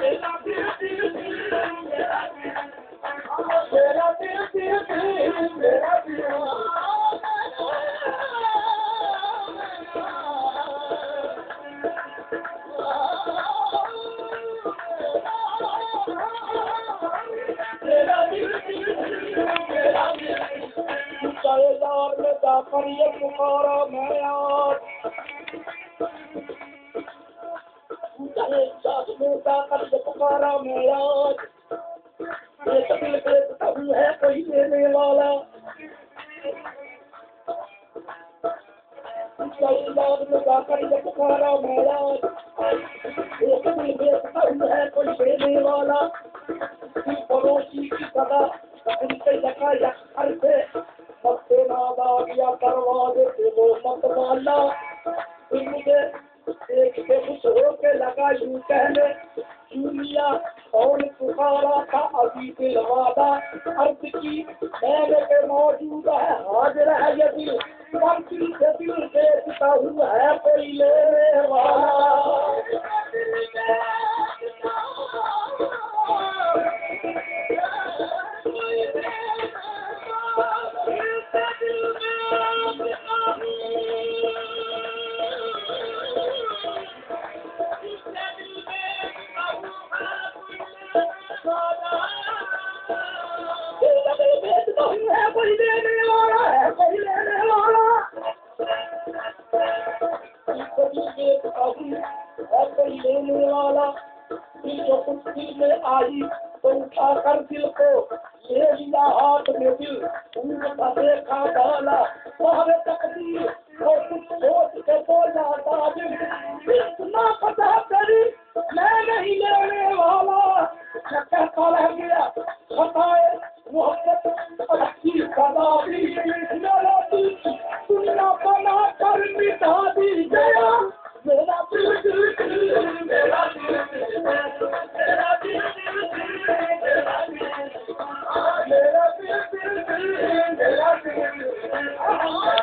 पर ये पुकारा मैं आज कर पुकारा मैं आज ये तकलीफ कभी है कोई देने वाला कर पुकारा मैं आज ये तकलीफ कभी है कोई देने वाला पड़ोसी की सदा उनसे लगा या घर से सबसे नादा दिया दरवाजे से वो मत वाला फिर मुझे एक से खुश होके लगा यूं कहने यूनिया और पुकारा था अभी दिल वादा अर्थ की मैंने पे मौजूद है हाजिर है ये दिल पंक्ति से दिल देखता हुआ है कोई लेने वाला कोई देने वाला है कोई लेने वाला कोई लेने वाला जो कुछ दिल में आई तो उठा कर दिल को ले लिया हाथ में दिल उनका देखा डाला सारे तकदीर और कुछ सोच के बोला ताजिम इतना पता करी मैं नहीं लेने वाला कहता रह गया बताए मोहब्बत अच्छी सदा दी दुनिया बना कर मिटा दी गया मेरा दिल मेरा दिल मेरा दिल मेरा दिल मेरा दिल मेरा दिल